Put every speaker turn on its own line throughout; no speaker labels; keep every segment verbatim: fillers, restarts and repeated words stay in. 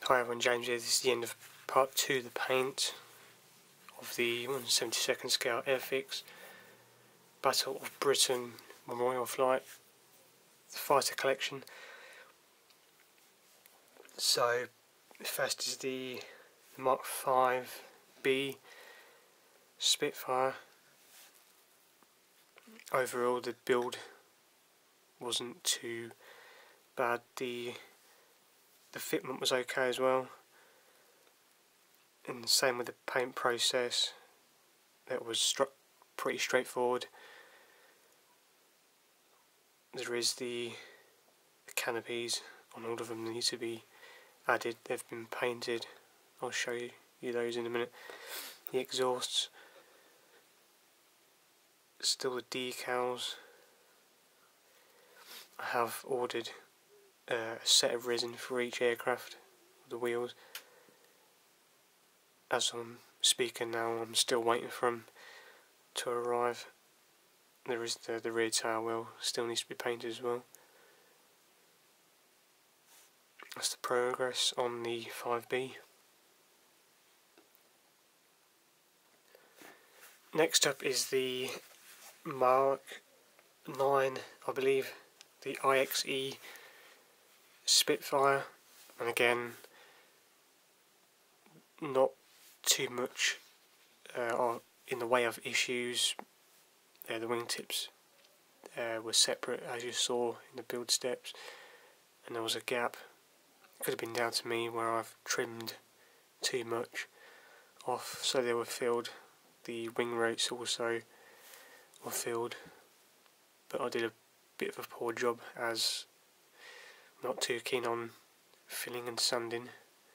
Hi everyone, James here. This is the end of part two of the paint of the one seventy-second scale Airfix Battle of Britain Memorial Flight, the fighter collection. So first is the Mark five B Spitfire. Overall the build wasn't too bad. The The fitment was okay as well, and the same with the paint process. It was stru pretty straightforward. There is the, the canopies on all of them need to be added. They've been painted. I'll show you, you those in a minute. The exhausts, still the decals. I have ordered Uh, a set of resin for each aircraft, the wheels. As I'm speaking now, I'm still waiting for them to arrive. There is the, the rear tail wheel, still needs to be painted as well. That's the progress on the five B. Next up is the Mark nine, I believe, the I X E Spitfire, and again not too much uh, in the way of issues. Uh, the wingtips uh, were separate, as you saw in the build steps, and there was a gap. It could have been down to me where I've trimmed too much off, so they were filled. The wing rates also were filled, but I did a bit of a poor job as not too keen on filling and sanding.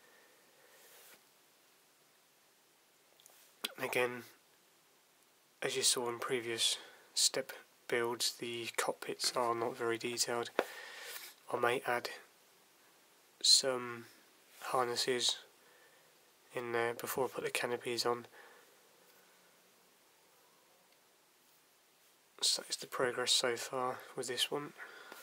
Again, as you saw in previous step builds, the cockpits are not very detailed. I may add some harnesses in there before I put the canopies on. So that's the progress so far with this one.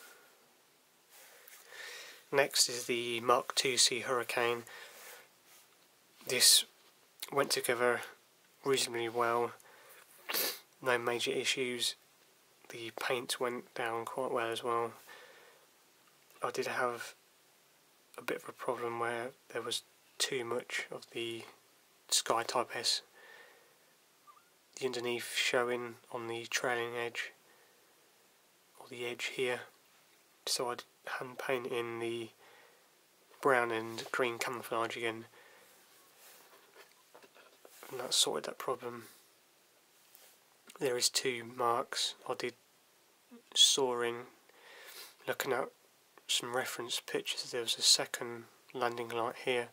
Next is the Mark two C Hurricane. This went together reasonably well, no major issues. The paint went down quite well as well. I did have a bit of a problem where there was too much of the Sky Type S, the underneath showing on the trailing edge, or the edge here, so I'd hand paint in the brown and green camouflage again, and that sorted that problem. There is two marks. I did soaring, looking at some reference pictures. There was a second landing light here,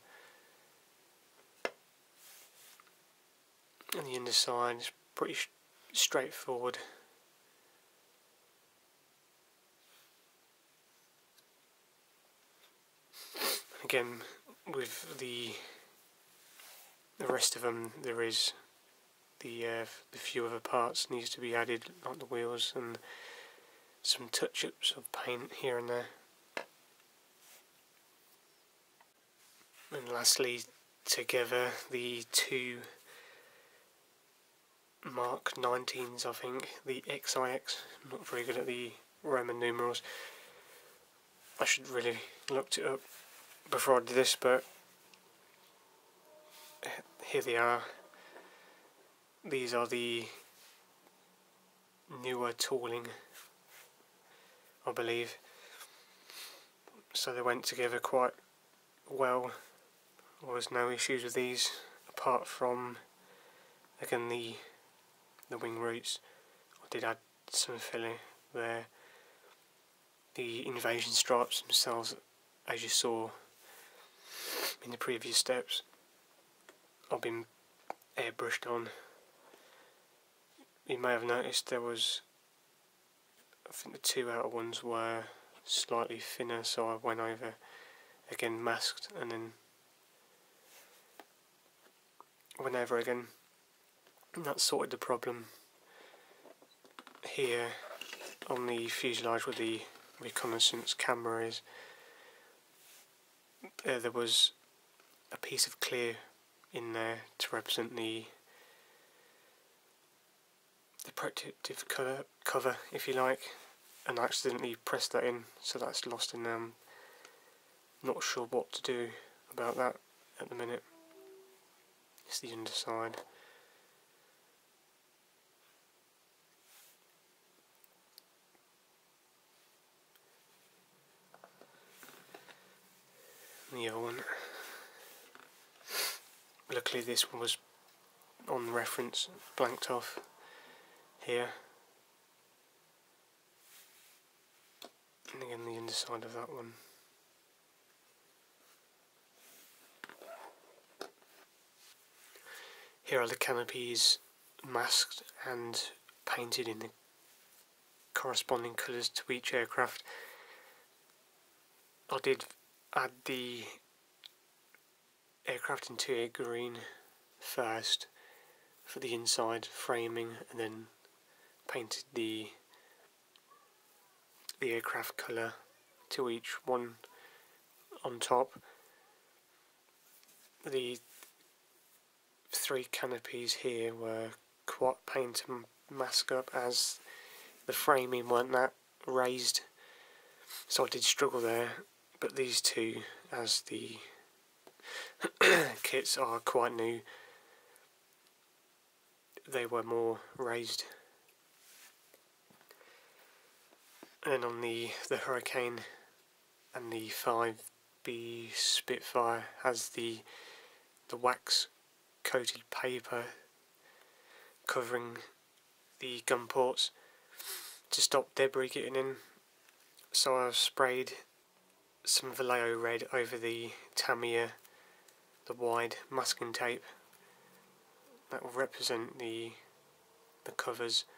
and the underside is pretty straightforward. Again, with the the rest of them, there is the uh, the few other parts needs to be added, like the wheels and some touch-ups of paint here and there. And lastly, together the two Mark nineteens, I think, the X I X. I'm not very good at the Roman numerals. I should really looked it up before I did this, but here they are. These are the newer tooling, I believe, so they went together quite well. There was no issues with these, apart from again the the wing roots. I did add some filling there. The invasion stripes themselves, as you saw in the previous steps, I've been airbrushed on. You may have noticed there was, I think the two outer ones were slightly thinner, so I went over, again masked, and then went over again, and that sorted the problem. Here on the fuselage where the reconnaissance camera is, uh, there was a piece of clear in there to represent the the protective colour, cover, if you like, and I accidentally pressed that in, so that's lost in there. I'm not sure what to do about that at the minute. It's the underside. The other one. Luckily this one was on the reference, blanked off here. And again the underside of that one. Here are the canopies masked and painted in the corresponding colours to each aircraft. I did add the aircraft interior green first for the inside framing, and then painted the the aircraft colour to each one on top. The three canopies here were quite paint and mask up, as the framing weren't that raised, so I did struggle there. But these two, as the kits are quite new, they were more raised. And then on the, the Hurricane and the five B Spitfire has the the wax coated paper covering the gun ports to stop debris getting in. So I've sprayed some Vallejo red over the Tamiya, the wide masking tape that will represent the the covers.